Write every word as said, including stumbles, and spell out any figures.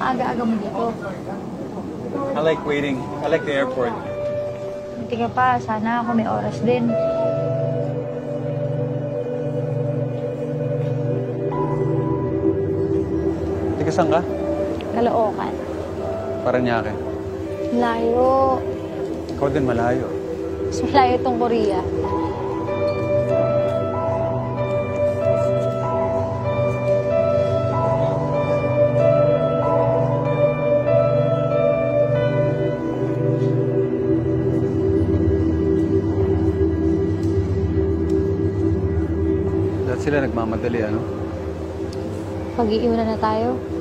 aga-aga mo dito? I like waiting. I like the airport. Hindi ka pa, sana ako may oras din. Tika, saan ka? Caloocan. Paranaque. Layo. Ikaw din malayo. Mas malayo itong Korea. Lahat sila nagmamadali, ano? Pag-iiwanan na tayo.